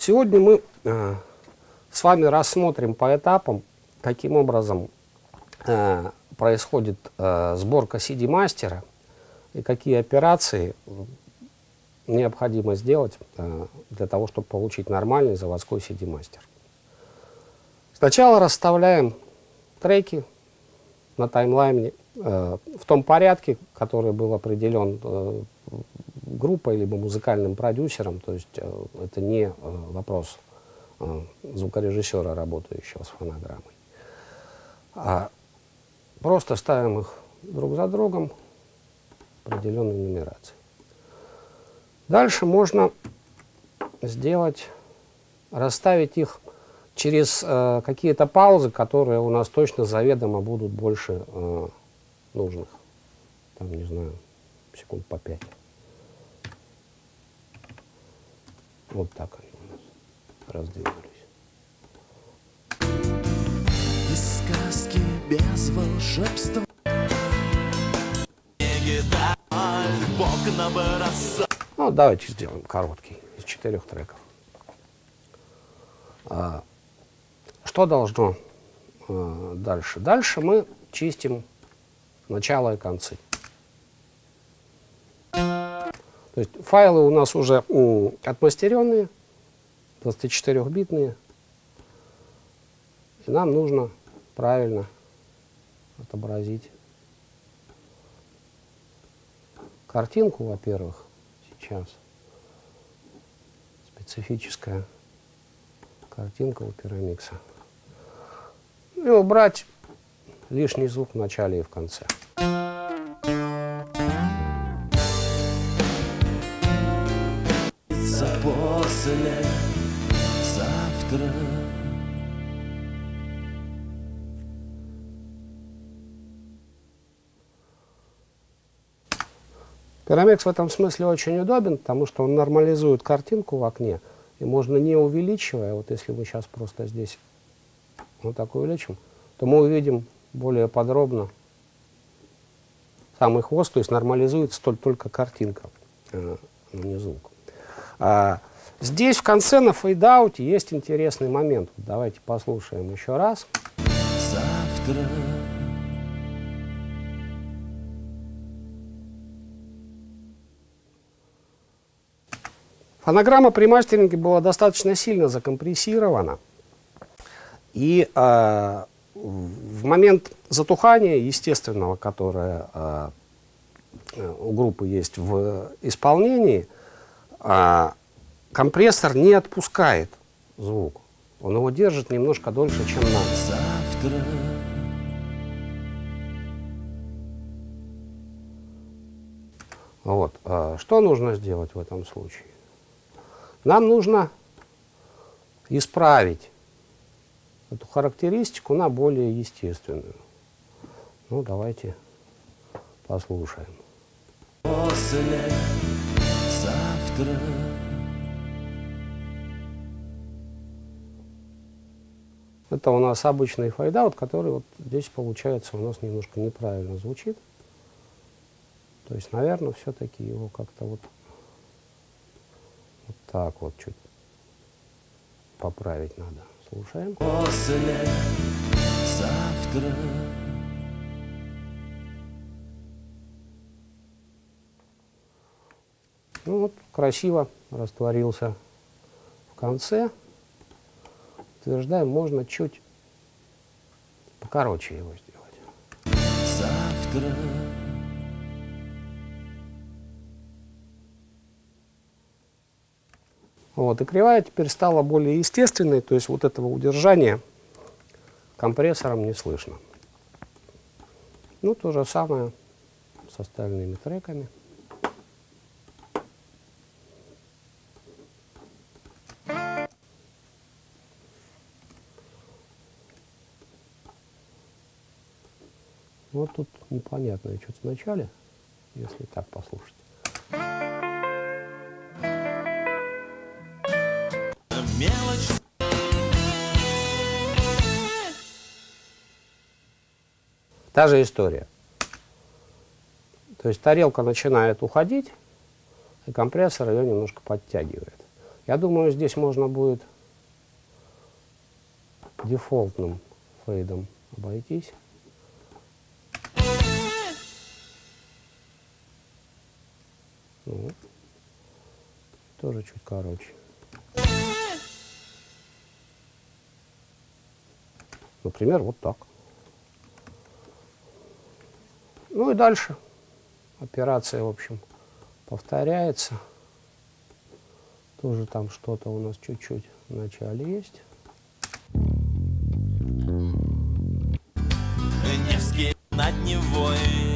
Сегодня мы с вами рассмотрим по этапам, каким образом происходит сборка CD-мастера и какие операции необходимо сделать для того, чтобы получить нормальный заводской CD-мастер. Сначала расставляем треки на таймлайне в том порядке, который был определен группой либо музыкальным продюсером, то есть это не вопрос звукорежиссера, работающего с фонограммой. Просто ставим их друг за другом определенной нумерации. Дальше можно сделать, расставить их через какие-то паузы, которые у нас точно заведомо будут больше нужных. Там, не знаю, секунд по 5. Вот так они у нас раздвинулись. Без сказки, без волшебства. Ну, давайте сделаем короткий, из 4 треков. Что должно дальше? Дальше мы чистим начало и концы. То есть файлы у нас уже отмастеренные, 24-битные. И нам нужно правильно отобразить картинку, во-первых, сейчас. Специфическая картинка у Pyramix. И убрать лишний звук в начале и в конце. После завтра. Pyramix в этом смысле очень удобен, потому что он нормализует картинку в окне, и можно не увеличивая, вот если мы сейчас просто здесь вот так увеличим, то мы увидим более подробно самый хвост, то есть нормализуется только картинка, но не звук. Здесь в конце на фейдауте есть интересный момент. Вот давайте послушаем еще раз. Завтра. Фонограмма при мастеринге была достаточно сильно закомпрессирована. И в момент затухания естественного, которое у группы есть в исполнении, компрессор не отпускает звук. Он его держит немножко дольше, чем надо. Завтра. Вот. Что нужно сделать в этом случае? Нам нужно исправить эту характеристику на более естественную. Ну, давайте послушаем. После завтра. Это у нас обычный фейдаут, который вот здесь получается у нас немножко неправильно звучит. То есть, наверное, все-таки его как-то вот так вот чуть поправить надо. Слушаем. После завтра. Ну вот, красиво растворился в конце. Утверждаем, можно чуть покороче его сделать. Завтра. Вот, и кривая теперь стала более естественной, то есть вот этого удержания компрессором не слышно. Ну, то же самое с остальными треками. Вот тут непонятное что-то в начале, если так послушать. Мелочь. Та же история. То есть тарелка начинает уходить, и компрессор ее немножко подтягивает. Я думаю, здесь можно будет дефолтным фейдом обойтись. Ну, тоже чуть короче. Например, вот так. Ну и дальше операция, в общем, повторяется. Тоже там что-то у нас чуть-чуть в начале есть. Невский над Невой.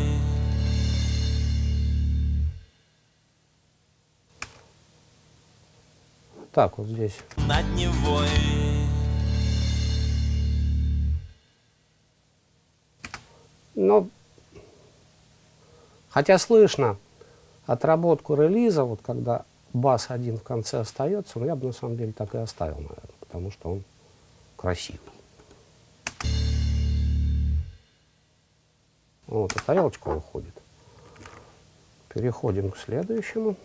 Так, вот здесь. Над Невой. Но, хотя слышно отработку релиза, вот когда бас один в конце остается, но я бы на самом деле так и оставил, наверное, потому что он красивый. Вот, и тарелочка уходит. Переходим к следующему.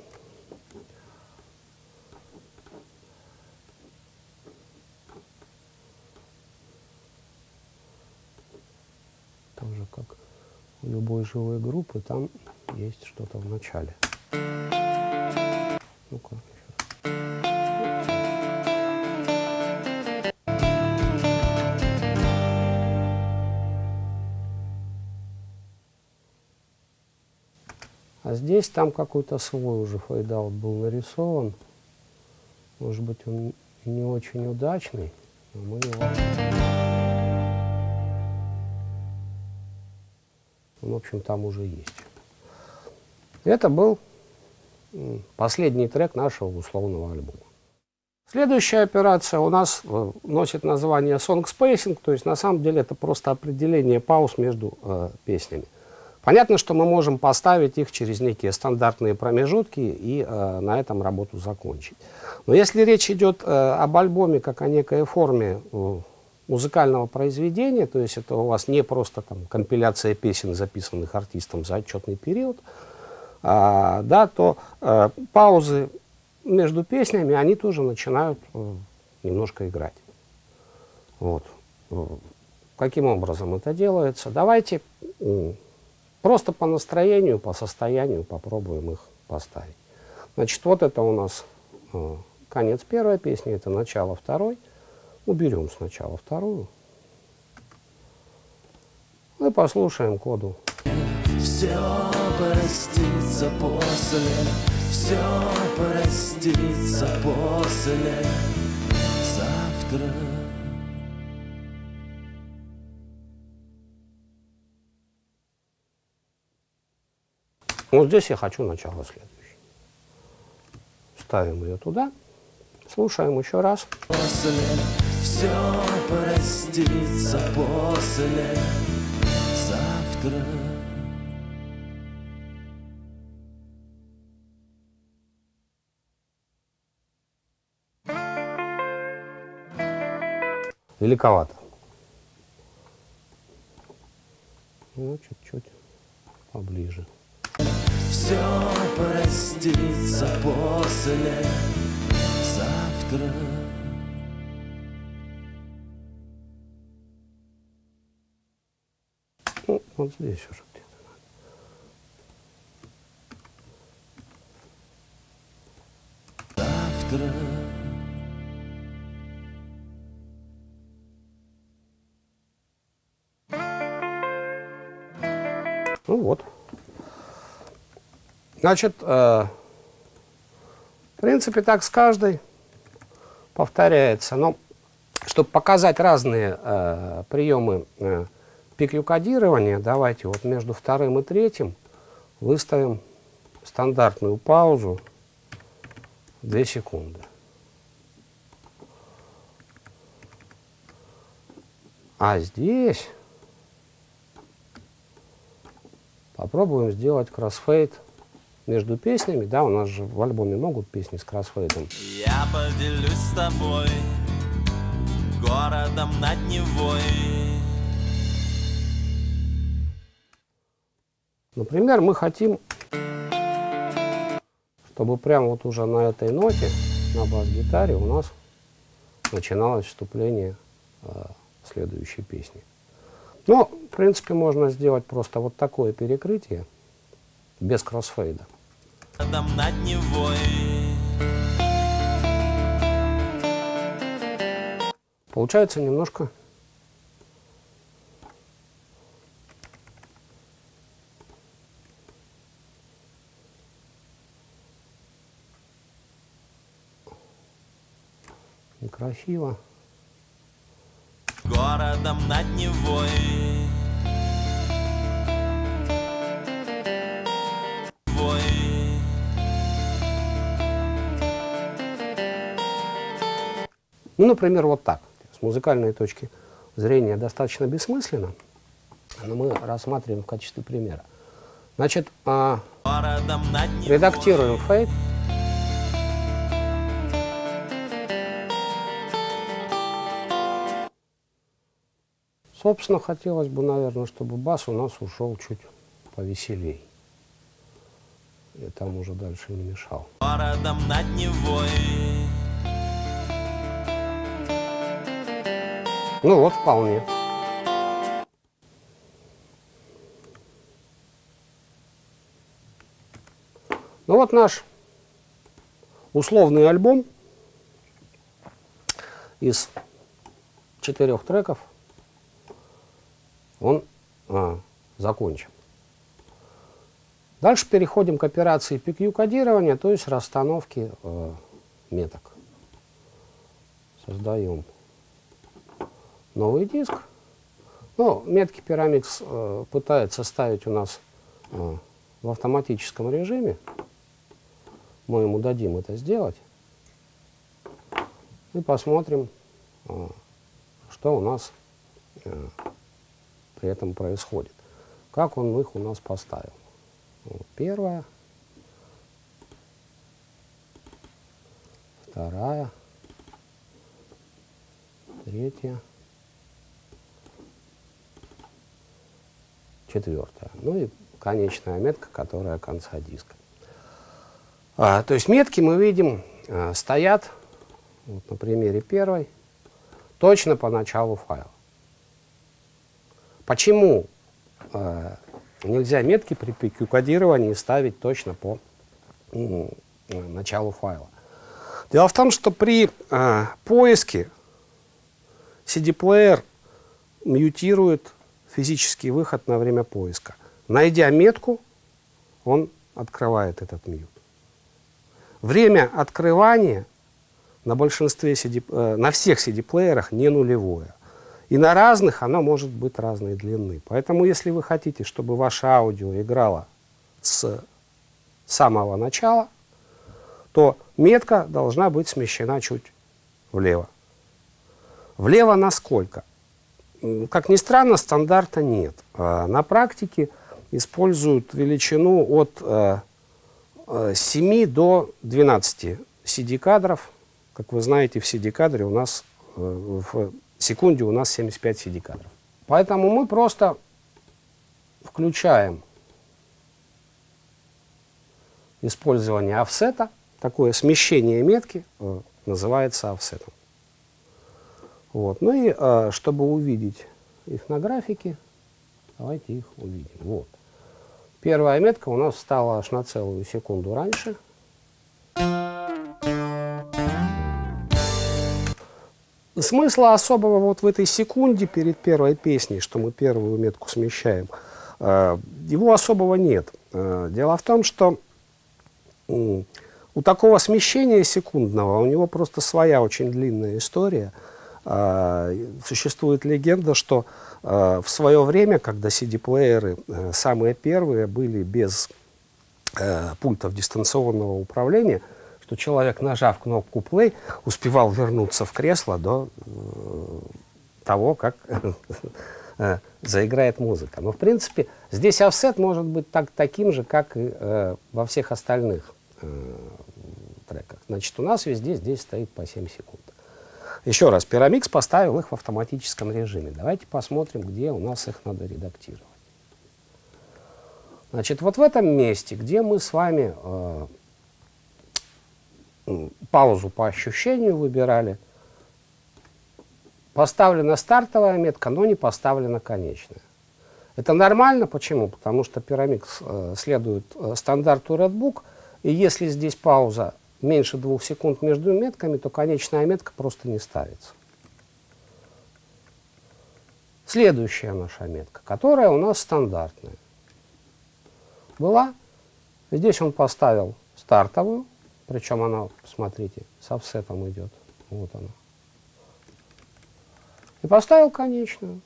Тоже как у любой живой группы, там есть что-то в начале. Ну-ка, еще раз. А здесь там какой-то свой уже фейдаут был нарисован. Может быть, он и не очень удачный, но мы его... В общем, там уже есть. Это был последний трек нашего условного альбома. Следующая операция у нас носит название Song Spacing, то есть на самом деле это просто определение пауз между песнями. Понятно, что мы можем поставить их через некие стандартные промежутки и на этом работу закончить. Но если речь идет об альбоме как о некой форме музыкального произведения, то есть это у вас не просто там компиляция песен, записанных артистом за отчетный период, да, то паузы между песнями, они тоже начинают немножко играть. Вот. Каким образом это делается? Давайте просто по настроению, по состоянию попробуем их поставить. Значит, вот это у нас конец первой песни, это начало второй. Уберем сначала вторую. И послушаем коду. Все простится после, все простится после завтра. Вот здесь я хочу начало следующее. Ставим ее туда. Слушаем еще раз. После, все простится после завтра. Великовато. Ну, чуть-чуть поближе. Все простится после завтра. Ну, вот здесь уже где-то. Завтра. Ну вот. Значит, в принципе, так с каждой повторяется. Но чтобы показать разные приемы PQ-кодирования, давайте вот между вторым и третьим выставим стандартную паузу 2 секунды. А здесь попробуем сделать кроссфейд между песнями. Да, у нас же в альбоме могут песни с кроссфейдом. Я поделюсь с тобой городом над Невой. Например, мы хотим, чтобы прямо вот уже на этой ноте на бас-гитаре у нас начиналось вступление следующей песни. Но, в принципе, можно сделать просто вот такое перекрытие без кроссфейда. Над Невой. Получается немножко некрасиво. Городом над Невой. Ну, например, вот так. С музыкальной точки зрения достаточно бессмысленно, но мы рассматриваем в качестве примера. Значит, редактируем фейд. Собственно, хотелось бы, наверное, чтобы бас у нас ушел чуть повеселей. И там уже дальше не мешал. Городом над Невой. Ну вот, вполне. Ну вот наш условный альбом из 4 треков, он закончен. Дальше переходим к операции PQ-кодирования, то есть расстановки меток. Создаем новый диск. Ну, метки Pyramix пытается ставить у нас в автоматическом режиме. Мы ему дадим это сделать. И посмотрим, что у нас при этом происходит. Как он их у нас поставил. Вот первая, вторая, третья, четвертая. Ну и конечная метка, которая конца диска. То есть метки мы видим стоят, вот на примере первой, точно по началу файла. Почему нельзя метки при PQ-кодировании ставить точно по началу файла? Дело в том, что при поиске CD-плеер мьютирует физический выход на время поиска. Найдя метку, он открывает этот мьют. Время открывания на большинстве на всех CD-плеерах не нулевое. И на разных оно может быть разной длины. Поэтому, если вы хотите, чтобы ваше аудио играло с самого начала, то метка должна быть смещена чуть влево. Влево насколько? Как ни странно, стандарта нет. На практике используют величину от 7 до 12 CD-кадров. Как вы знаете, в CD-кадре у нас в секунде у нас 75 CD-кадров. Поэтому мы просто включаем использование офсета. Такое смещение метки называется офсетом. Вот. Ну и чтобы увидеть их на графике, давайте их увидим. Вот. Первая метка у нас стала аж на целую секунду раньше. Смысла особого вот в этой секунде перед первой песней, что мы первую метку смещаем, его особого нет. Дело в том, что у такого смещения секундного у него просто своя очень длинная история. Существует легенда, что в свое время, когда CD-плееры самые первые были без пультов дистанционного управления, что человек, нажав кнопку play, успевал вернуться в кресло до того, как заиграет музыка. Но, в принципе, здесь офсет может быть таким же, как и во всех остальных треках. Значит, у нас везде здесь стоит по 7 секунд. Еще раз, Pyramix поставил их в автоматическом режиме. Давайте посмотрим, где у нас их надо редактировать. Значит, вот в этом месте, где мы с вами паузу по ощущению выбирали. Поставлена стартовая метка, но не поставлена конечная. Это нормально. Почему? Потому что Pyramix следует стандарту Redbook, и если здесь пауза меньше 2 секунд между метками, то конечная метка просто не ставится. Следующая наша метка, которая у нас стандартная, была. Здесь он поставил стартовую, причем она, посмотрите, с офсетом идет. Вот она. И поставил конечную.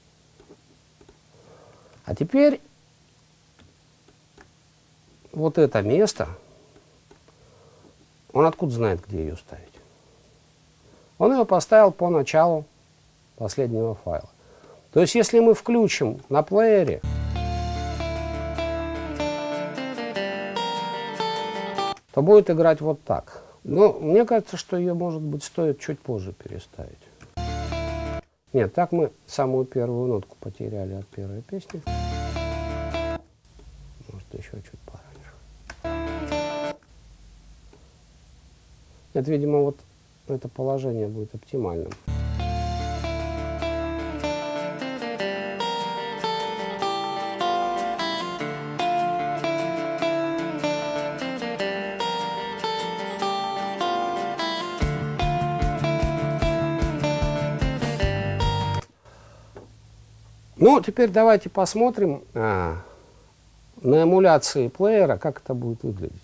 А теперь вот это место, он откуда знает, где ее ставить? Он ее поставил по началу последнего файла. То есть, если мы включим на плеере, то будет играть вот так. Но мне кажется, что ее, может быть, стоит чуть позже переставить. Нет, так мы самую первую нотку потеряли от первой песни. Может, еще чуть пораньше. Нет, видимо, вот это положение будет оптимальным. Ну, теперь давайте посмотрим на эмуляции плеера, как это будет выглядеть.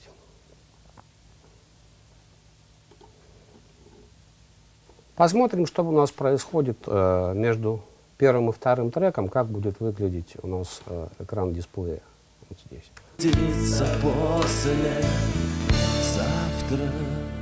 Посмотрим, что у нас происходит между первым и вторым треком, как будет выглядеть у нас экран дисплея. Вот здесь. Делиться после завтра.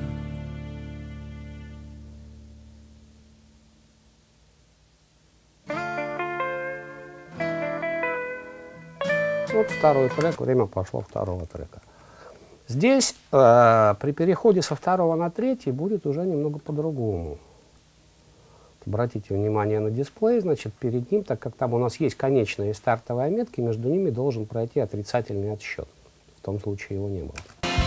Вот второй трек, время пошло второго трека. Здесь при переходе со второго на третий будет уже немного по-другому. Обратите внимание на дисплей, значит, перед ним, так как там у нас есть конечная и стартовая метки, между ними должен пройти отрицательный отсчет. В том случае его не было.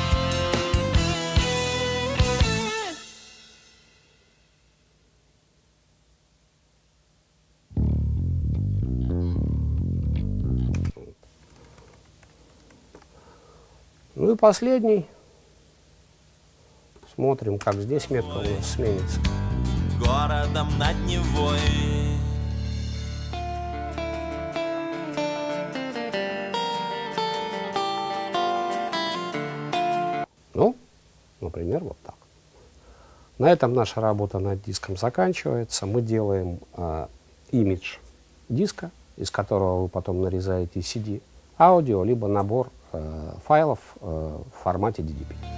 Ну и последний. Смотрим, как здесь метка у нас сменится. Городом над Невой. Ну, например, вот так. На этом наша работа над диском заканчивается. Мы делаем имидж диска, из которого вы потом нарезаете CD-аудио, либо набор файлов в формате DDP.